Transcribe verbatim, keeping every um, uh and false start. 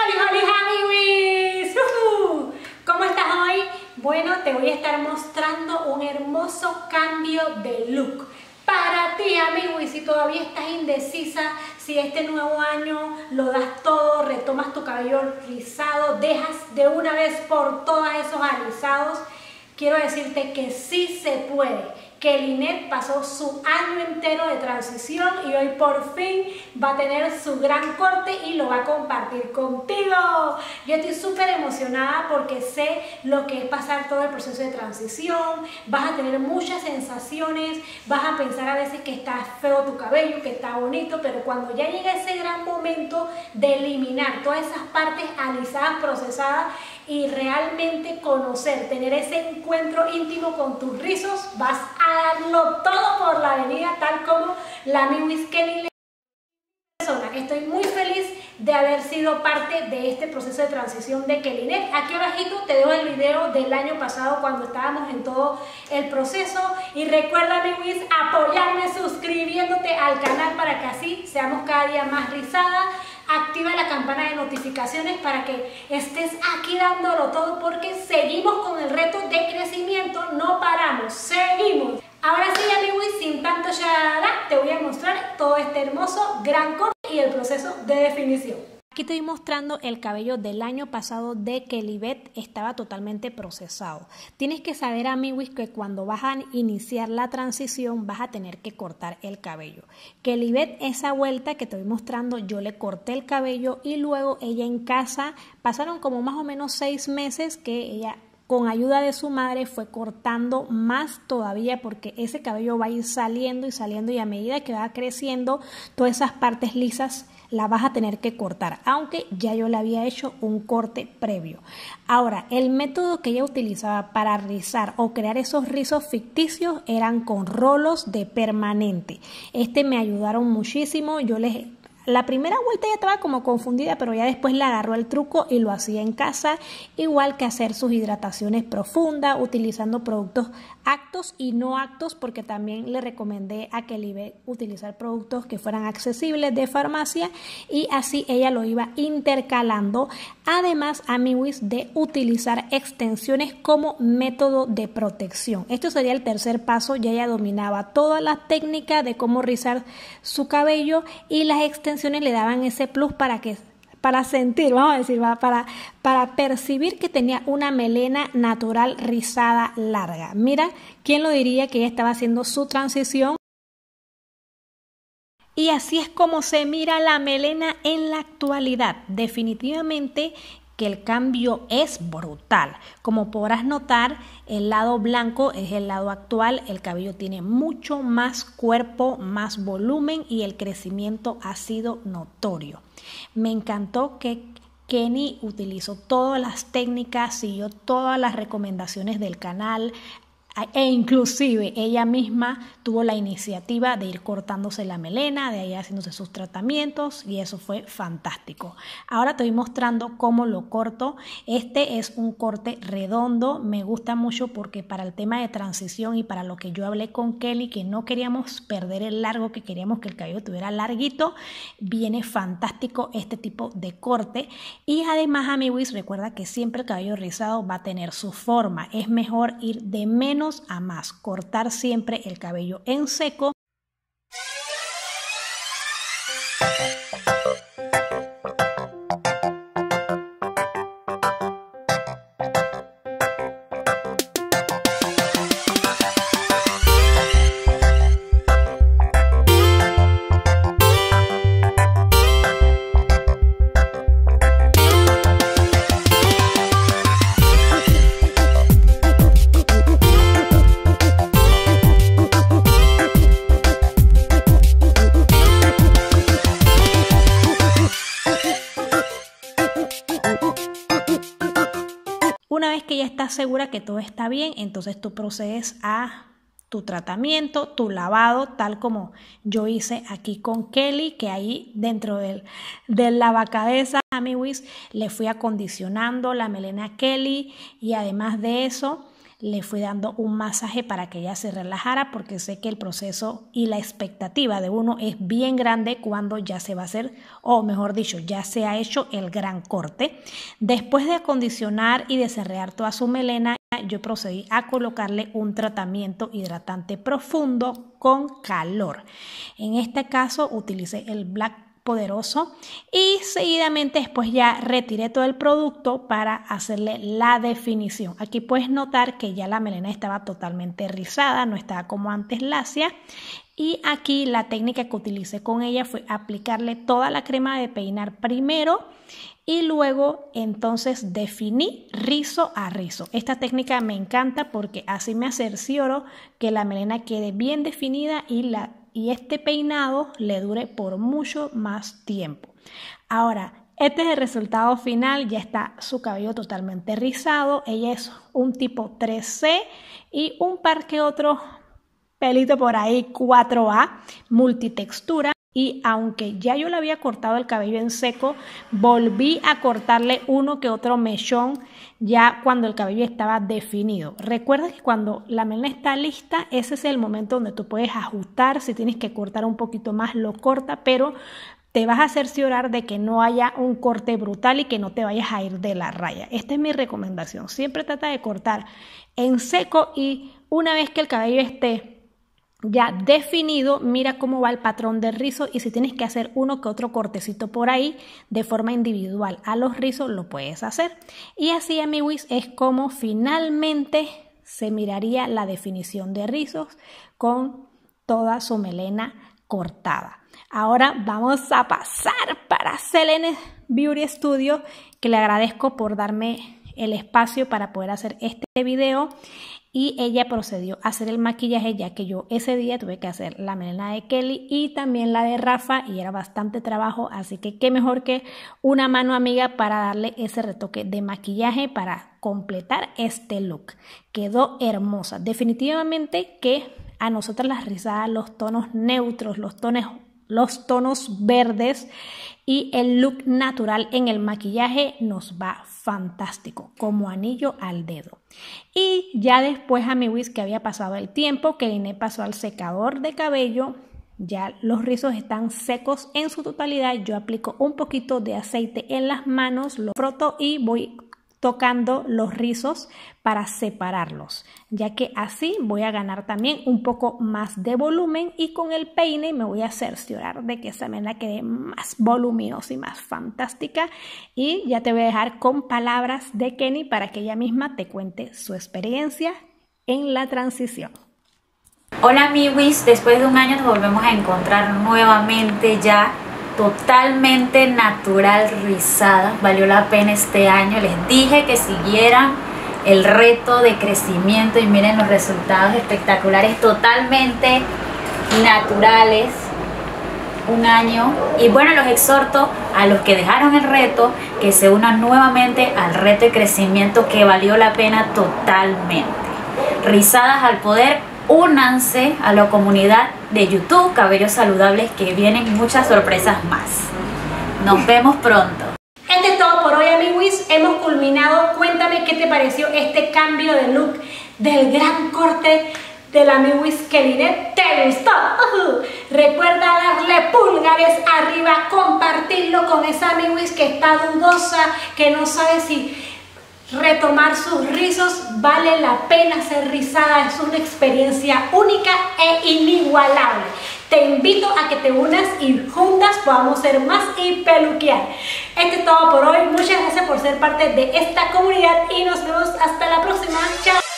¡Hola, amiguis! Uh-huh. ¿Cómo estás hoy? Bueno, te voy a estar mostrando un hermoso cambio de look para ti, amiguis. Si todavía estás indecisa, si este nuevo año lo das todo, retomas tu cabello rizado, dejas de una vez por todas esos alisados, quiero decirte que sí se puede. Que Lynette pasó su año entero de transición y hoy por fin va a tener su gran corte y lo va a compartir contigo. Yo estoy súper emocionada porque sé lo que es pasar todo el proceso de transición. Vas a tener muchas sensaciones, vas a pensar a veces que está feo tu cabello, que está bonito, pero cuando ya llega ese gran momento de eliminar todas esas partes alisadas, procesadas y realmente conocer, tener ese encuentro íntimo con tus rizos, vas a darlo todo por la avenida, tal como la amiguis Kelly. Estoy muy feliz de haber sido parte de este proceso de transición de Lynette. Aquí abajito te dejo el video del año pasado cuando estábamos en todo el proceso. Y recuerda, amiguis, apoyarme suscribiéndote al canal para que así seamos cada día más rizadas. Activa la campana de notificaciones para que estés aquí dándolo todo porque seguimos con el reto de crecimiento, no paramos, seguimos. Ahora sí, amigos, sin tanto charla, te voy a mostrar todo este hermoso gran corte y el proceso de definición. Aquí te estoy mostrando el cabello del año pasado de Kelly. Estaba totalmente procesado. Tienes que saber, amigos, que cuando vas a iniciar la transición vas a tener que cortar el cabello. Kelly, esa vuelta que te estoy mostrando, yo le corté el cabello y luego ella en casa, pasaron como más o menos seis meses que ella, con ayuda de su madre, fue cortando más todavía porque ese cabello va a ir saliendo y saliendo y a medida que va creciendo, todas esas partes lisas la vas a tener que cortar, aunque ya yo le había hecho un corte previo. Ahora, el método que ella utilizaba para rizar o crear esos rizos ficticios eran con rolos de permanente. Este me ayudaron muchísimo. Yo les La primera vuelta ya estaba como confundida, pero ya después le agarró el truco y lo hacía en casa, igual que hacer sus hidrataciones profundas, utilizando productos actos y no actos, porque también le recomendé a Kelly utilizar productos que fueran accesibles de farmacia y así ella lo iba intercalando. Además, amiguis, de utilizar extensiones como método de protección. Esto sería el tercer paso. Ya ella dominaba todas las técnicas de cómo rizar su cabello y las extensiones le daban ese plus para que para sentir, vamos a decir, para, para percibir que tenía una melena natural rizada larga. Mira, ¿quién lo diría que ella estaba haciendo su transición? Y así es como se mira la melena en la actualidad. Definitivamente que el cambio es brutal. Como podrás notar, el lado blanco es el lado actual. El cabello tiene mucho más cuerpo, más volumen y el crecimiento ha sido notorio. Me encantó que Kenny utilizó todas las técnicas, siguió todas las recomendaciones del canal, e inclusive ella misma tuvo la iniciativa de ir cortándose la melena, de ir haciéndose sus tratamientos y eso fue fantástico. Ahora te voy mostrando cómo lo corto. Este es un corte redondo, me gusta mucho porque para el tema de transición y para lo que yo hablé con Kelly, que no queríamos perder el largo, que queríamos que el cabello tuviera larguito, viene fantástico este tipo de corte. Y además, amigos, recuerda que siempre el cabello rizado va a tener su forma, es mejor ir de menos a más, cortar siempre el cabello en seco. Una vez que ya estás segura que todo está bien, entonces tú procedes a tu tratamiento, tu lavado, tal como yo hice aquí con Kelly, que ahí dentro del, del lavacabezas, amiguis, le fui acondicionando la melena a Kelly y además de eso le fui dando un masaje para que ella se relajara, porque sé que el proceso y la expectativa de uno es bien grande cuando ya se va a hacer, o mejor dicho, ya se ha hecho el gran corte. Después de acondicionar y desenredar toda su melena, yo procedí a colocarle un tratamiento hidratante profundo con calor. En este caso utilicé el Black Poderoso y seguidamente después ya retiré todo el producto para hacerle la definición. Aquí puedes notar que ya la melena estaba totalmente rizada, no estaba como antes lacia. Y aquí la técnica que utilicé con ella fue aplicarle toda la crema de peinar primero y luego entonces definí rizo a rizo. Esta técnica me encanta porque así me cercioro que la melena quede bien definida y, la, y este peinado le dure por mucho más tiempo. Ahora, este es el resultado final, ya está su cabello totalmente rizado. Ella es un tipo tres C y un par que otro pelito por ahí cuatro A, multitextura. Y aunque ya yo le había cortado el cabello en seco, volví a cortarle uno que otro mechón ya cuando el cabello estaba definido. Recuerda que cuando la melena está lista, ese es el momento donde tú puedes ajustar. Si tienes que cortar un poquito más, lo corta, pero te vas a cerciorar de que no haya un corte brutal y que no te vayas a ir de la raya. Esta es mi recomendación. Siempre trata de cortar en seco y una vez que el cabello esté ya definido, mira cómo va el patrón de rizo y si tienes que hacer uno que otro cortecito por ahí de forma individual a los rizos, lo puedes hacer. Y así, amiguis, es como finalmente se miraría la definición de rizos con toda su melena cortada. Ahora vamos a pasar para Selene Beauty Studio, que le agradezco por darme el espacio para poder hacer este video. Y ella procedió a hacer el maquillaje, ya que yo ese día tuve que hacer la melena de Kelly y también la de Rafa y era bastante trabajo, así que qué mejor que una mano amiga para darle ese retoque de maquillaje para completar este look. Quedó hermosa, definitivamente que a nosotras las rizadas, los tonos neutros, los tonos, los tonos verdes y el look natural en el maquillaje nos va fantástico, como anillo al dedo. Y ya después, amiguis, que había pasado el tiempo, que Iné pasó al secador de cabello, ya los rizos están secos en su totalidad. Yo aplico un poquito de aceite en las manos, lo froto y voy tocando los rizos para separarlos, ya que así voy a ganar también un poco más de volumen y con el peine me voy a cerciorar de que esa melena quede más voluminosa y más fantástica. Y ya te voy a dejar con palabras de Kenny para que ella misma te cuente su experiencia en la transición. Hola amiguis, después de un año nos volvemos a encontrar nuevamente ya totalmente natural rizada. Valió la pena este año, les dije que siguieran el reto de crecimiento y miren los resultados espectaculares, totalmente naturales, un año. Y bueno, los exhorto a los que dejaron el reto que se unan nuevamente al reto de crecimiento, que valió la pena totalmente. Rizadas al poder, únanse a la comunidad de YouTube Cabellos Saludables, que vienen muchas sorpresas más. Nos vemos pronto. Esto es todo por hoy, amiguis. Hemos culminado. Cuéntame qué te pareció este cambio de look del gran corte de la amiguis Kelly. ¿Te gustó? Uh-huh. Recuerda darle pulgares arriba, compartirlo con esa amiguis que está dudosa, que no sabe si retomar sus rizos. Vale la pena ser rizada, es una experiencia única e inigualable. Te invito a que te unas y juntas podamos ser más y peluquear. Esto es todo por hoy. Muchas gracias por ser parte de esta comunidad y nos vemos hasta la próxima. Chao.